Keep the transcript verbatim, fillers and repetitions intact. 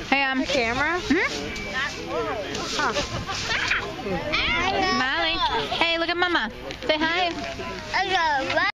Hey, um. The camera? Mm-hmm. Huh. Molly. Hey, look at Mama. Say hi.